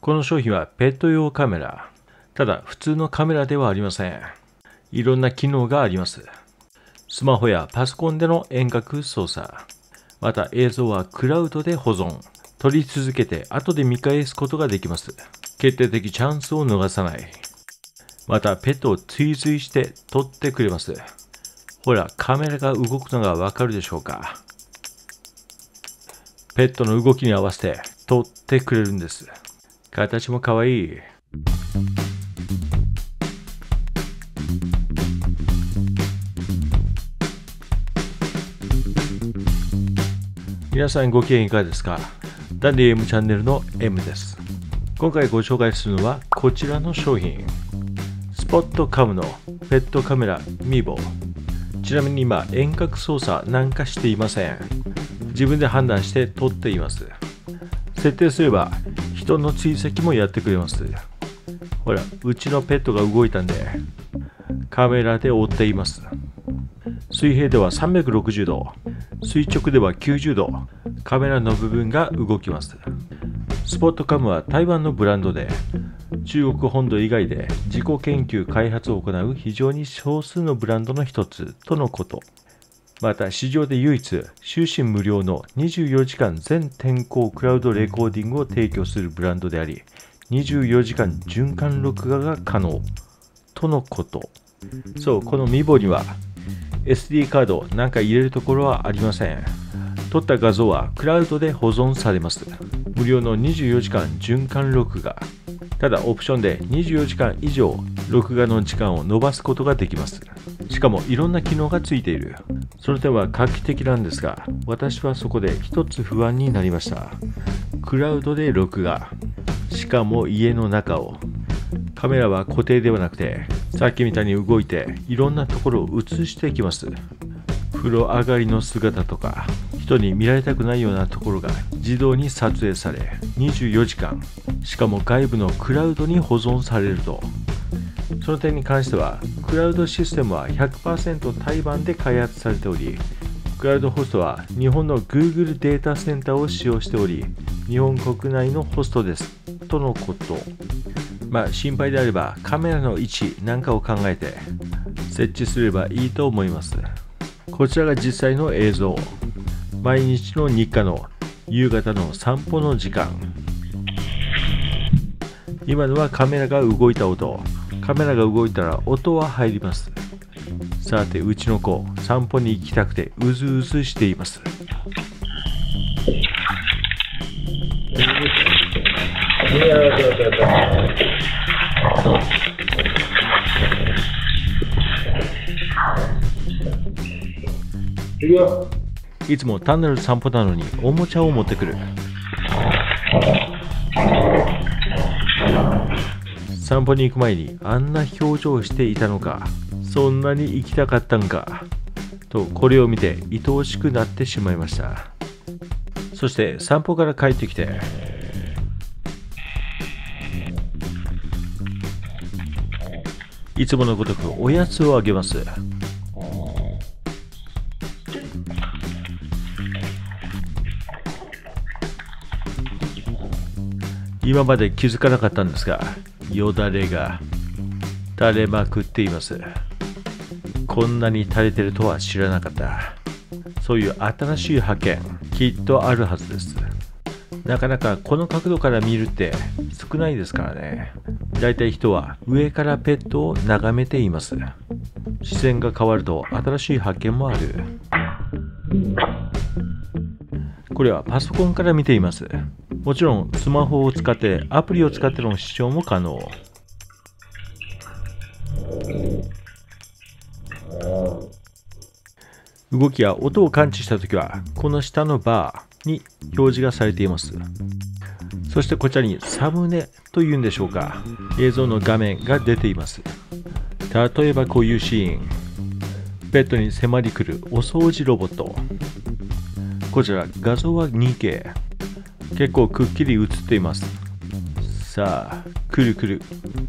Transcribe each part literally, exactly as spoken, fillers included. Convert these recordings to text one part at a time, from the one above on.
この商品はペット用カメラ。ただ普通のカメラではありません。いろんな機能があります。スマホやパソコンでの遠隔操作。また映像はクラウドで保存。撮り続けて後で見返すことができます。決定的チャンスを逃さない。またペットを追随して撮ってくれます。ほら、カメラが動くのがわかるでしょうか。ペットの動きに合わせて撮ってくれるんです。形もかわいい。皆さんご機嫌いかがですか。ダンディ M チャンネルの M です。今回ご紹介するのはこちらの商品。スポットカムのペットカメラミーボ。ちなみに今遠隔操作なんかしていません。自分で判断して撮っています。設定すれば人の追跡もやってくれます。ほら、うちのペットが動いたんでカメラで追っています。水平ではさんびゃくろくじゅうど、垂直ではきゅうじゅうど、カメラの部分が動きます。スポットカムは台湾のブランドで、中国本土以外で自己研究開発を行う非常に少数のブランドの一つとのこと。また市場で唯一、終身無料のにじゅうよじかん全天候クラウドレコーディングを提供するブランドであり、にじゅうよじかん循環録画が可能とのこと。そう、このミボにはエスディー カードなんか入れるところはありません。撮った画像はクラウドで保存されます。無料のにじゅうよじかん循環録画。ただオプションでにじゅうよじかん以上録画の時間を延ばすことができます。しかもいろんな機能がついている。その点は画期的なんですが、私はそこで一つ不安になりました。クラウドで録画。しかも家の中を。カメラは固定ではなくて、さっきみたいに動いていろんなところを映していきます。風呂上がりの姿とか、人に見られたくないようなところが自動に撮影され、にじゅうよじかん、しかも外部のクラウドに保存されると。その点に関しては、クラウドシステムは ひゃくパーセント 台湾で開発されており、クラウドホストは日本の Google データセンターを使用しており、日本国内のホストです。とのこと。まあ心配であればカメラの位置なんかを考えて設置すればいいと思います。こちらが実際の映像。毎日の日課の夕方の散歩の時間。今のはカメラが動いた音。カメラが動いたら音は入ります。さて、うちの子、散歩に行きたくてうずうずしています。いつも単なる散歩なのにおもちゃを持ってくる。散歩に行く前にあんな表情をしていたのか、そんなに行きたかったんかと、これを見て愛おしくなってしまいました。そして散歩から帰ってきて、いつものごとくおやつをあげます。今まで気づかなかったんですが、よだれが垂れまくっています。こんなに垂れてるとは知らなかった。そういう新しい発見、きっとあるはずです。なかなかこの角度から見るって少ないですからね。だいたい人は上からペットを眺めています。視線が変わると新しい発見もある。これはパソコンから見ています。もちろんスマホを使ってアプリを使っての視聴も可能。動きや音を感知したときはこの下のバーに表示がされています。そしてこちらにサムネというんでしょうか、映像の画面が出ています。例えばこういうシーン、ペットに迫り来るお掃除ロボット。こちら画像は にケー、 結構くっきり映っています。さあ、くるくる。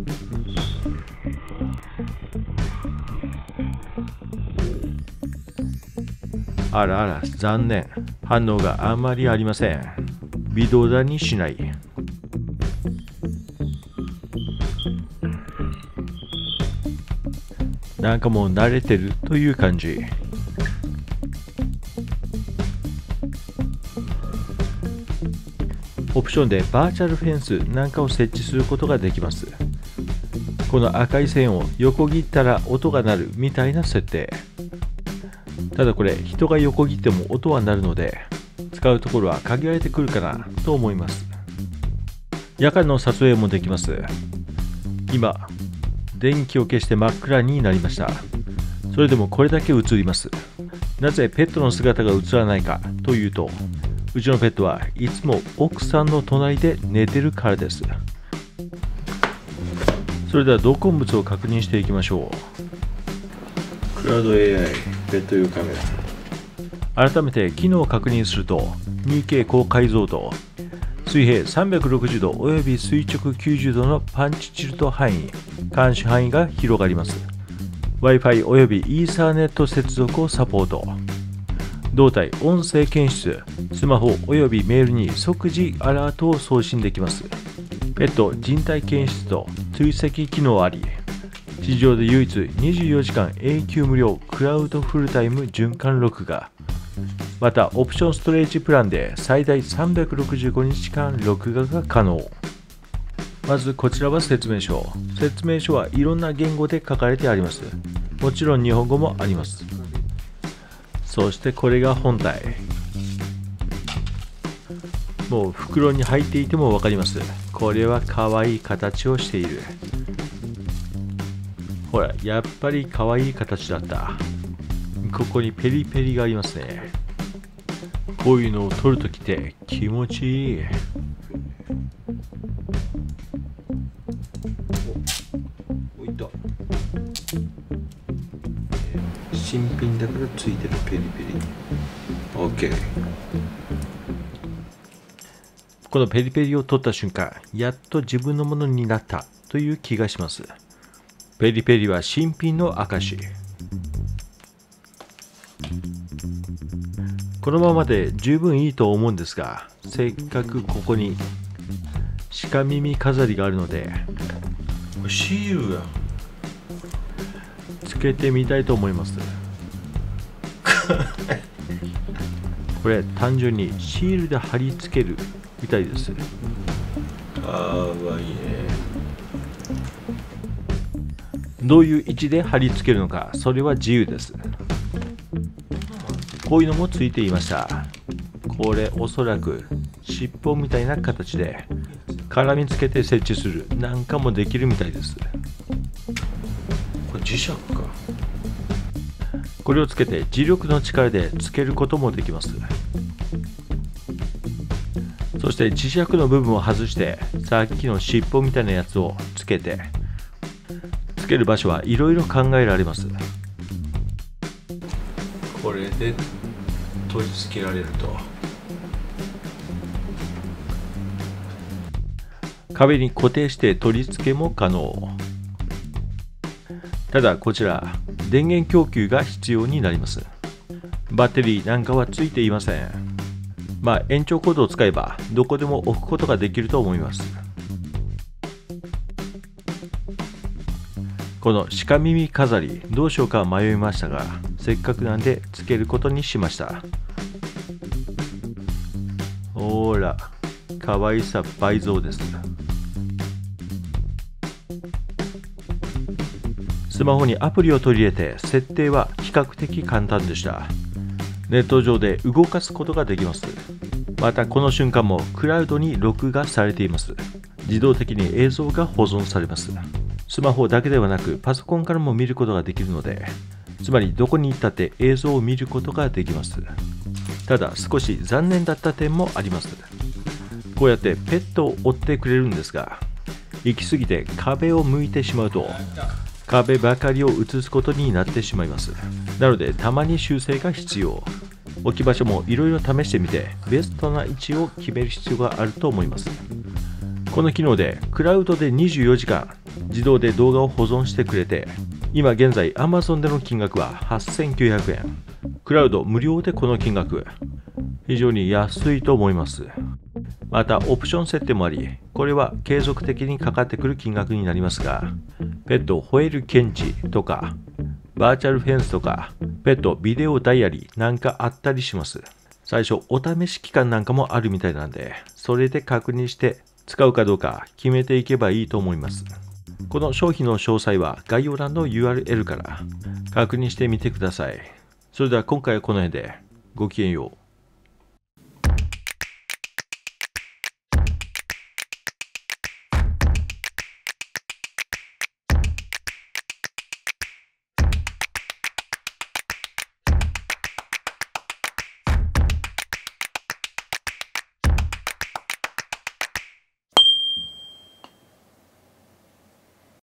あらあら、残念。反応があんまりありません。微動だにしない。 なんかもう慣れてるという感じ。オプションでバーチャルフェンスなんかを設置することができます。この赤い線を横切ったら音が鳴るみたいな設定。ただこれ人が横切っても音は鳴るので使うところは限られてくるかなと思います。夜間の撮影もできます。今電気を消して真っ暗になりました。それでもこれだけ映ります。なぜペットの姿が映らないかというと、うちのペットはいつも奥さんの隣で寝てるからです。それでは同梱物を確認していきましょう。クラウド エーアイ ペット用カメラ。改めて機能を確認すると ツーケー 高解像度、水平さんびゃくろくじゅうどおよび垂直きゅうじゅうどのパンチチルト範囲、監視範囲が広がります。Wi-Fi およびイーサーネット接続をサポート。動体音声検出、スマホおよびメールに即時アラートを送信できます。ペット人体検出と追跡機能あり、地上で唯一にじゅうよじかん永久無料クラウドフルタイム循環録画。またオプションストレージプランで最大さんびゃくろくじゅうごにちかん録画が可能。まずこちらは説明書。説明書はいろんな言語で書かれてあります。もちろん日本語もあります。そしてこれが本体。もう袋に入っていても分かります。これは可愛い形をしている。ほら、やっぱり可愛い形だった。ここにペリペリがありますね。こういうのを撮るときって気持ちいい。お、置いた。新品だからついてるペリペリ。OK。このペリペリを取った瞬間、やっと自分のものになったという気がします。ペリペリは新品の証。このままで十分いいと思うんですが、せっかくここに鹿耳飾りがあるので、シールがつけてみたいと思います。これ単純にシールで貼り付けるみたいです。かわいいね。どういう位置で貼り付けるのか、それは自由です。こういうのもついていました。これおそらく尻尾みたいな形で絡みつけて設置するなんかもできるみたいです。これ磁石か。これをつけて磁力の力でつけることもできます。そして磁石の部分を外してさっきの尻尾みたいなやつをつけて、つける場所はいろいろ考えられます。これで取り付けられると、壁に固定して取り付けも可能。ただこちら電源供給が必要になります。バッテリーなんかはついていません。まあ延長コードを使えばどこでも置くことができると思います。この鹿耳飾りどうしようか迷いましたが、せっかくなんでつけることにしました。ほら、可愛さ倍増です。スマホにアプリを取り入れて設定は比較的簡単でした。ネット上で動かすことができます。またこの瞬間もクラウドに録画されています。自動的に映像が保存されます。スマホだけではなくパソコンからも見ることができるので、つまりどこに行ったって映像を見ることができます。ただ少し残念だった点もあります。こうやってペットを追ってくれるんですが、行き過ぎて壁を向いてしまうと壁ばかりを映すことになってしまいます。なのでたまに修正が必要。置き場所もいろいろ試してみてベストな位置を決める必要があると思います。この機能でクラウドでにじゅうよじかん自動で動画を保存してくれて、今現在 Amazon での金額ははっせんきゅうひゃくえん。クラウド無料でこの金額、非常に安いと思います。またオプション設定もあり、これは継続的にかかってくる金額になりますが、ペットを吠える検知とかバーチャルフェンスとか、ペットビデオダイアリーなんかあったりします。最初、お試し期間なんかもあるみたいなんで、それで確認して使うかどうか決めていけばいいと思います。この商品の詳細は概要欄の ユーアールエル から確認してみてください。それでは今回はこの辺でごきげんよう。